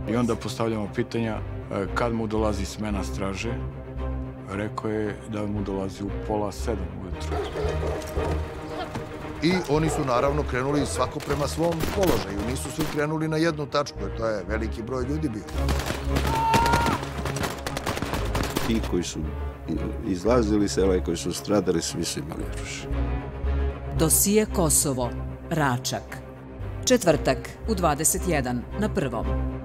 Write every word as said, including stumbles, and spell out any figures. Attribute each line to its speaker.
Speaker 1: I onda postavljamo pitanja kad mu dolazi smena straže. Rekao je da mu dolazi u pola sedam ujutru.
Speaker 2: I oni su naravno krenuli svako prema svom položaju. Nisu svi krenuli na jednu tačku, jer to je veliki broj ljudi bio.
Speaker 3: Ti koji su izlazili sela i koji su stradali, svi su imali oružje.
Speaker 4: Dosije Kosovo, Račak. Četvrtak u dvadeset jedan na Prvom.